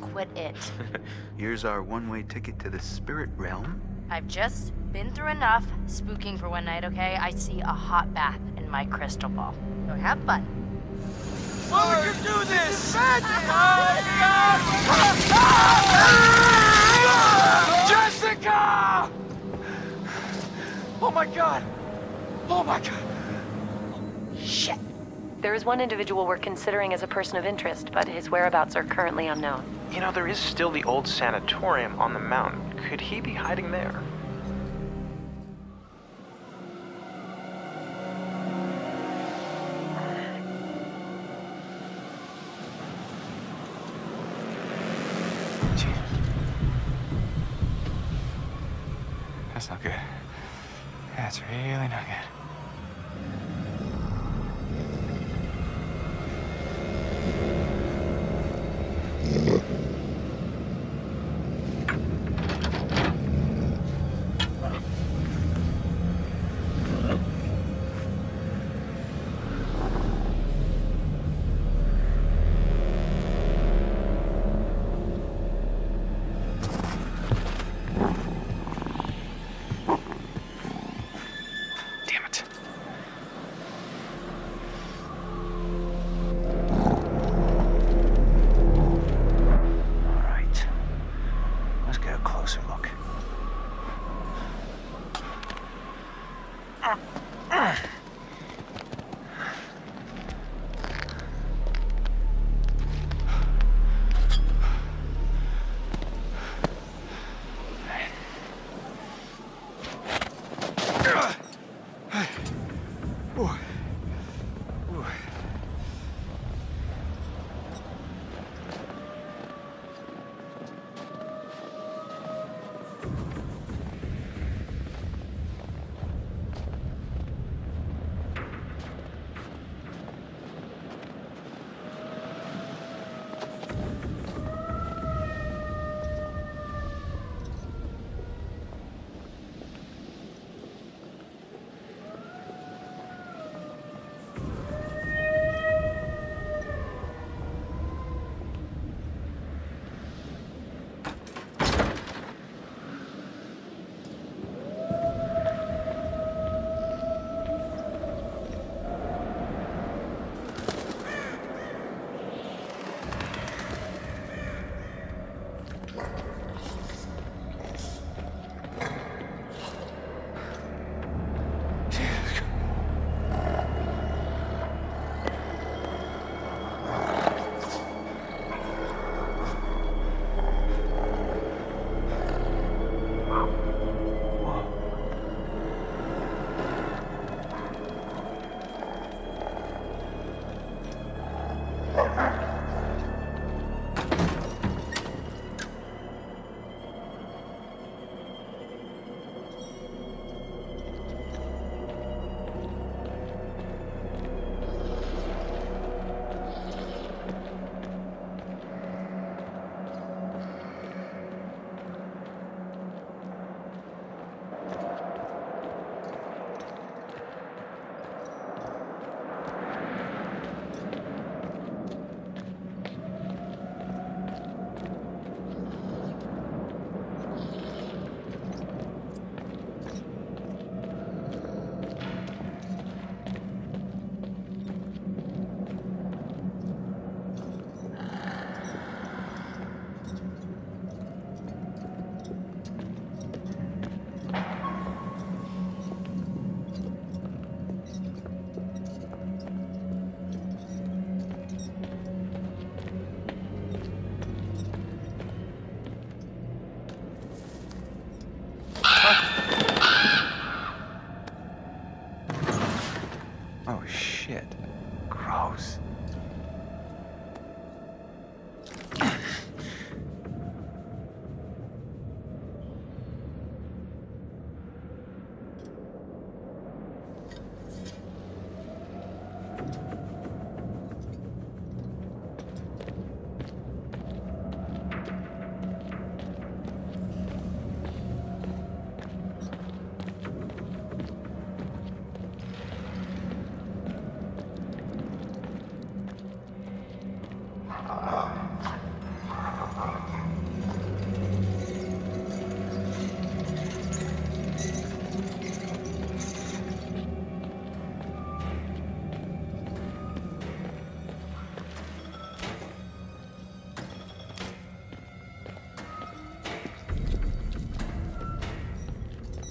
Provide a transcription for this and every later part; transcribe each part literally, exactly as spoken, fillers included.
quit it. Here's our one-way ticket to the spirit realm. I've just been through enough spooking for one night, okay? I see a hot bath in my crystal ball. So have fun. Oh, we can do this! Jessica! Oh my god! Oh my god! Shit! There is one individual we're considering as a person of interest, but his whereabouts are currently unknown. You know, there is still the old sanatorium on the mountain. Could he be hiding there? That's not good. That's really not good. Damn it.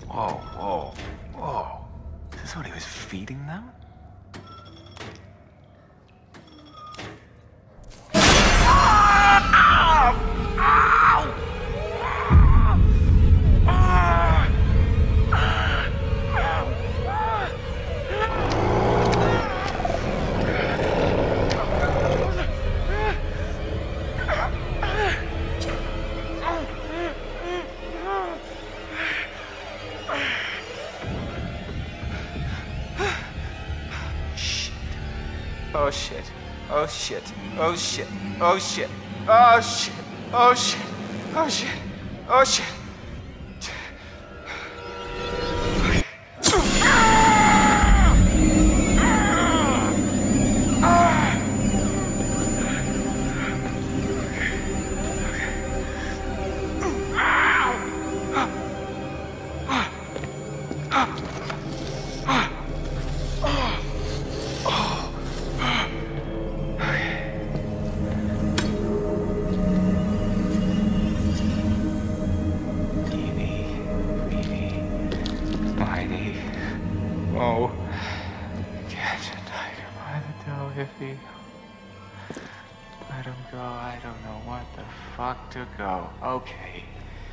Whoa, whoa, whoa. Is this what he was feeding them? Oh shit. Oh shit. Oh shit. Oh shit. Oh shit. Oh shit. Oh shit. Oh shit. Oh, catch a tiger by the toe if he... Let him go, I don't know what the fuck to go. Okay.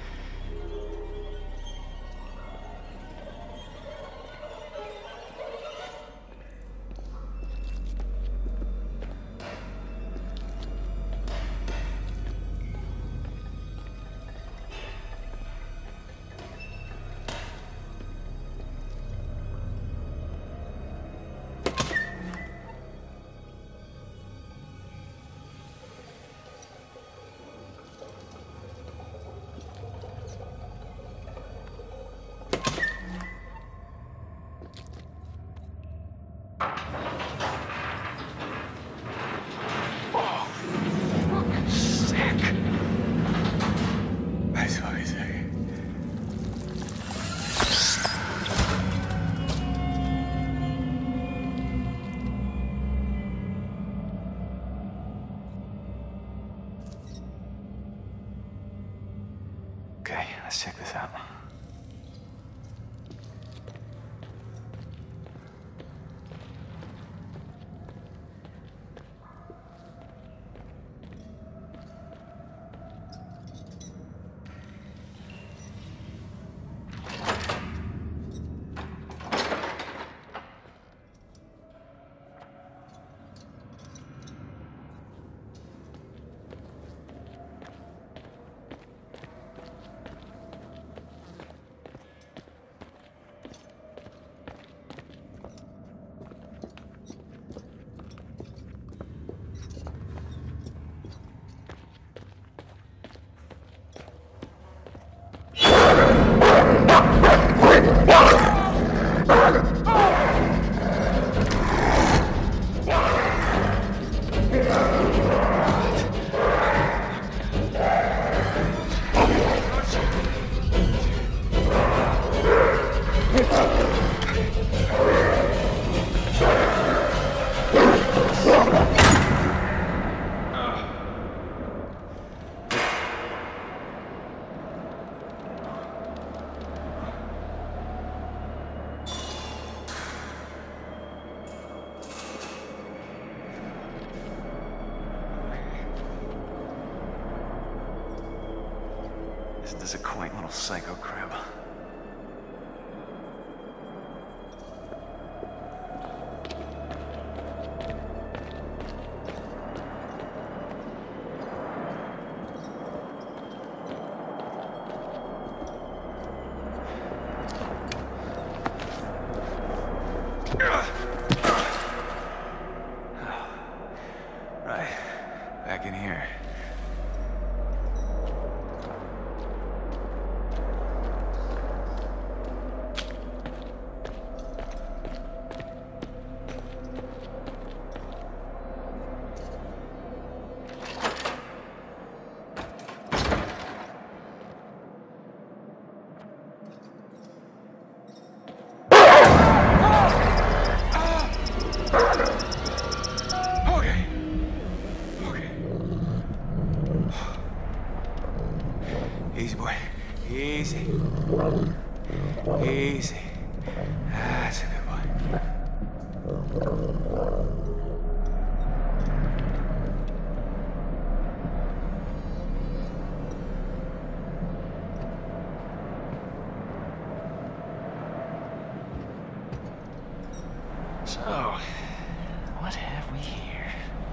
Okay, let's check this out. Isn't this a quaint little psycho crib? Right, back in here. Easy, boy. Easy. Easy. That's a good boy. So, what have we here?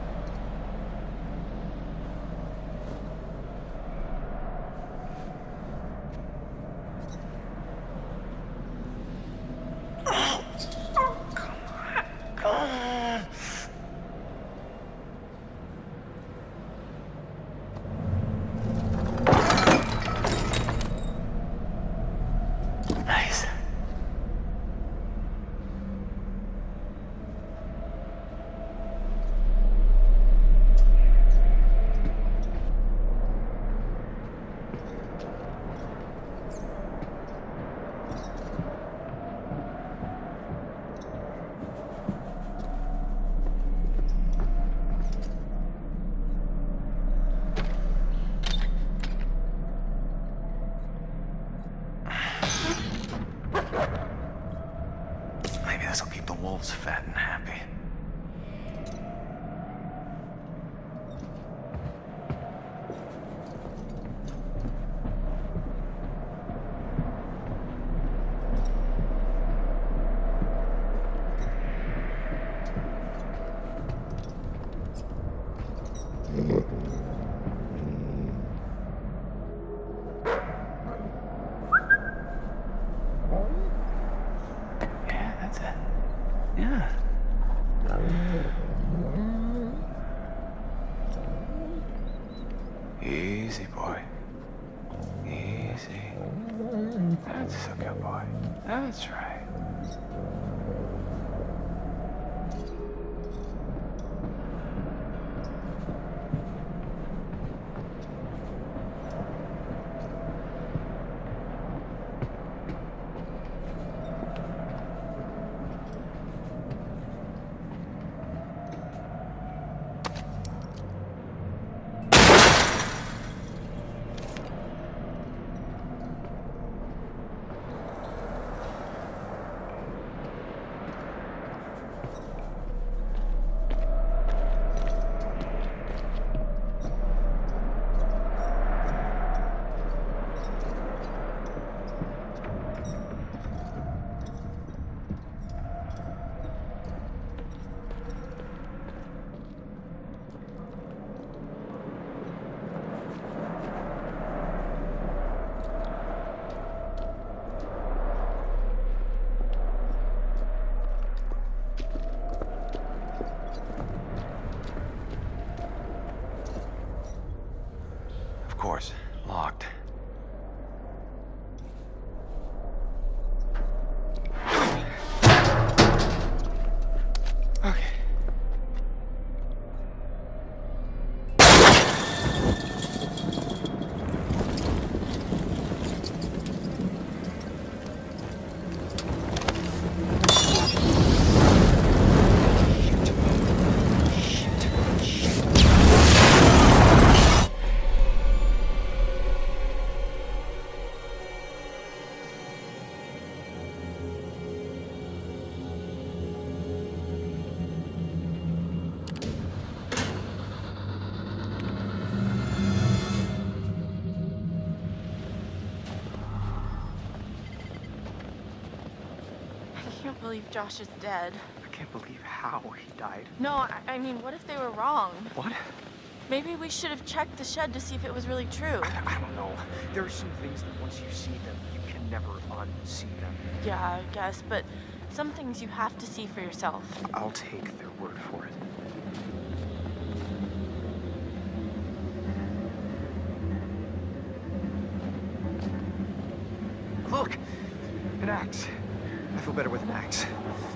Nice. Maybe this'll keep the wolves fat and happy. Yeah, that's it. Yeah. Easy, boy. Easy. That's a good boy. That's right. Of course, locked. Okay. I can't believe Josh is dead. I can't believe how he died. No, I, I mean, what if they were wrong? What? Maybe we should have checked the shed to see if it was really true. I, I don't know. There are some things that once you see them, you can never unsee them. Yeah, I guess, but some things you have to see for yourself. I'll take their word for it. Look! An axe. I feel better with an axe.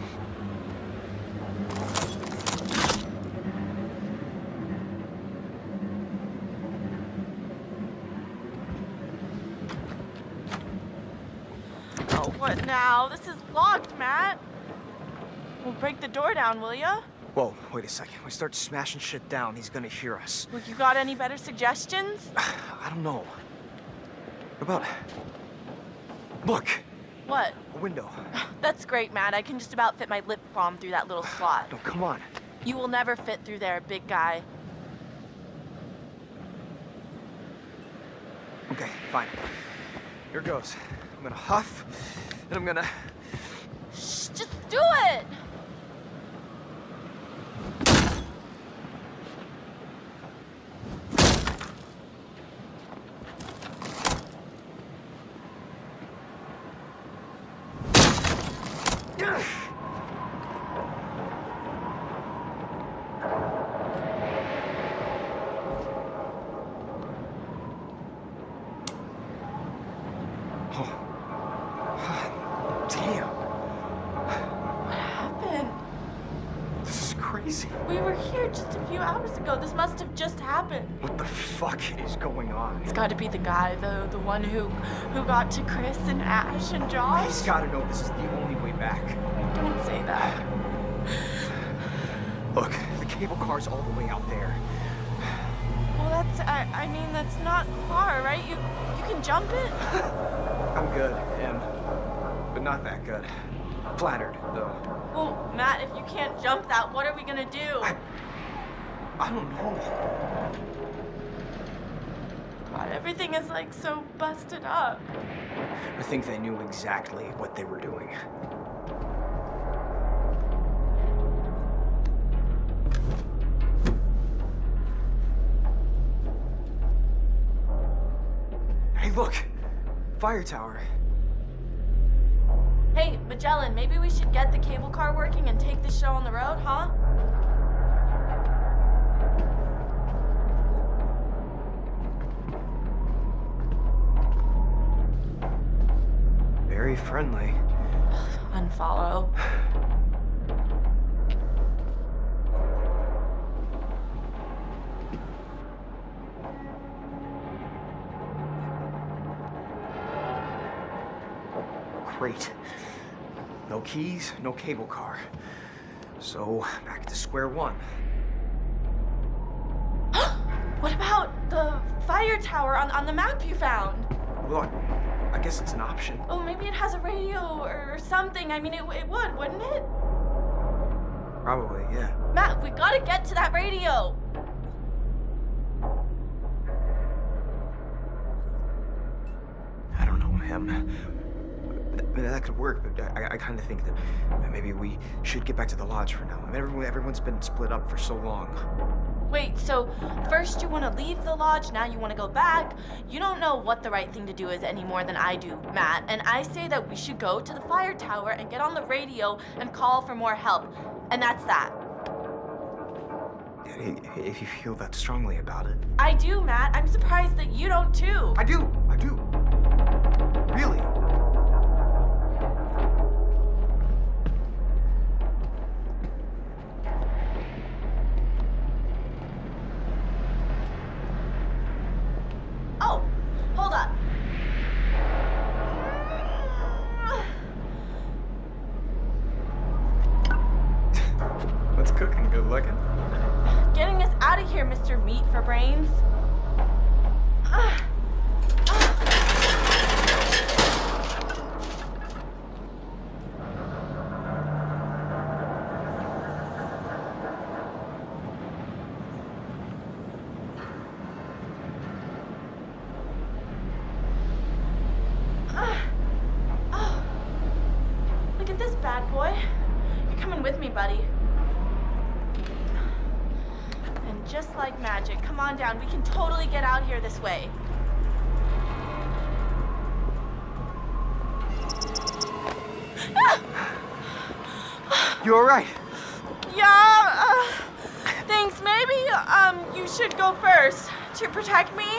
Oh, what now? This is locked, Matt. Well, break the door down, will ya? Whoa, wait a second. We start smashing shit down, he's gonna hear us. Well, you got any better suggestions? I don't know. What about... Look! What? A window. That's great, Matt. I can just about fit my lip balm through that little slot. No, come on. You will never fit through there, big guy. Okay, fine. Here goes. I'm gonna huff, and I'm gonna... Shh, just do it! We were here just a few hours ago. This must have just happened. What the fuck is going on? It's got to be the guy, the the one who who got to Chris and Ash and Josh. He's got to know this is the only way back. Don't say that. Look, the cable car's all the way out there. Well, that's I I mean that's not far, right? You you can jump it. I'm good, Em, but not that good. Flattered, though. Well, Matt, if you can't jump that, what are we gonna do? I, I don't know. God, everything is like so busted up. I think they knew exactly what they were doing. Hey, look! Fire tower. Hey, Magellan, maybe we should get the cable car working and take this show on the road, huh? Very friendly. Unfollow. Great. No keys, no cable car. So, back to square one. What about the fire tower on, on the map you found? Look, I guess it's an option. Oh, maybe it has a radio or, or something. I mean, it, it would, wouldn't it? Probably, yeah. Matt, we gotta get to that radio. I don't know, Em. I mean, that could work, but I, I kind of think that maybe we should get back to the lodge for now. I mean, everyone, everyone's been split up for so long. Wait, so first you want to leave the lodge, now you want to go back. You don't know what the right thing to do is any more than I do, Matt. And I say that we should go to the fire tower and get on the radio and call for more help. And that's that. If you feel that strongly about it. I do, Matt. I'm surprised that you don't too. I do. I do. Really. Oh, hold up. What's cooking? Good looking? Getting us out of here, Mister Meat for Brains. Uh, oh, look at this bad boy. You're coming with me, buddy. And just like magic, come on down. We can totally get out here this way. You all right? Yeah, uh, thanks. Maybe, um, you should go first to protect me.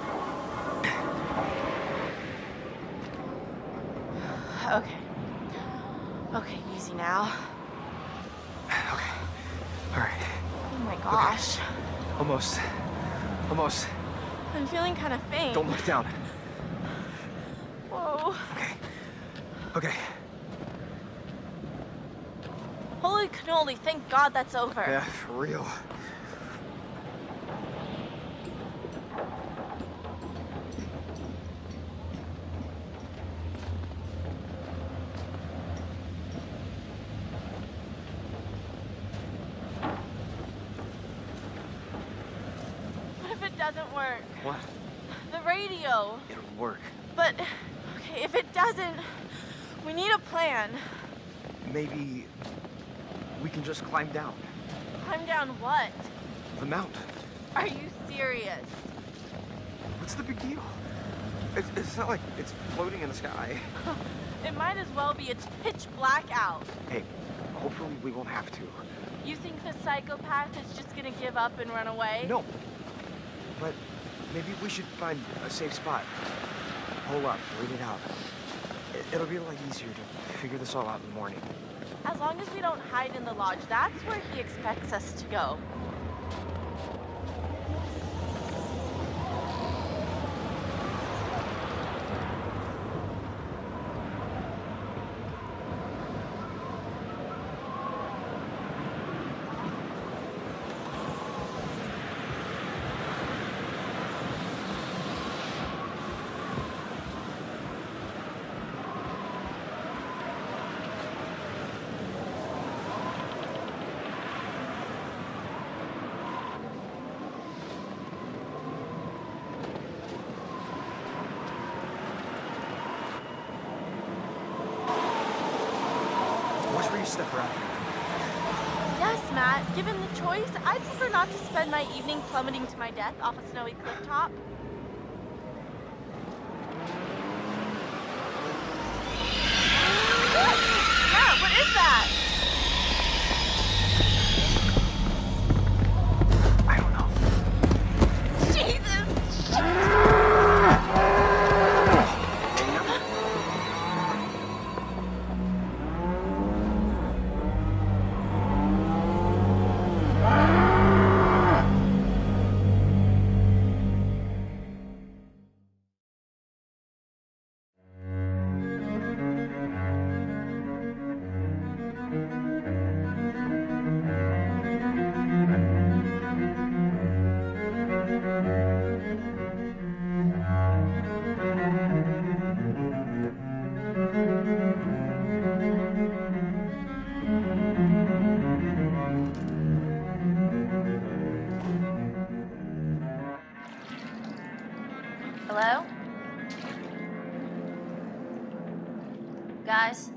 Okay. Okay, easy now. Okay. All right. Oh my gosh. Okay. Almost. Almost. I'm feeling kind of faint. Don't look down. Whoa. Okay. Okay. Holy cannoli, thank God that's over. Yeah, for real. doesn't work. What? The radio. It'll work. But, okay, if it doesn't, we need a plan. Maybe we can just climb down. Climb down what? The mountain. Are you serious? What's the big deal? It's, it's not like it's floating in the sky. It might as well be. It's pitch black out. Hey, hopefully we won't have to. You think the psychopath is just gonna give up and run away? No. But maybe we should find a safe spot. Hole up, wait it out. It, it'll be a lot easier to figure this all out in the morning. As long as we don't hide in the lodge, that's where he expects us to go. Step around. Yes, Matt. Given the choice, I'd prefer not to spend my evening plummeting to my death off a snowy cliff top. Matt, what is that? I don't know. Jesus! Shit! Hello? Guys?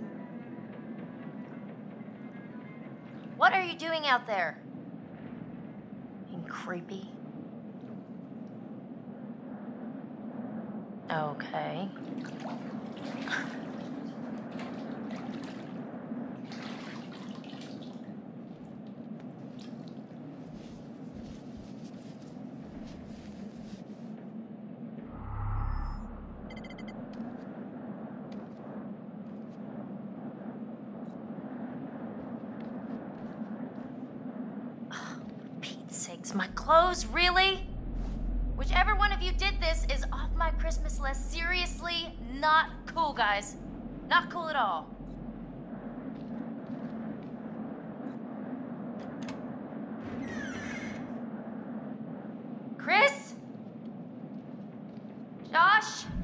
What are you doing out there? Being creepy? Okay. My clothes, really? Whichever one of you did this is off my Christmas list. Seriously, not cool, guys. Not cool at all. Chris? Josh?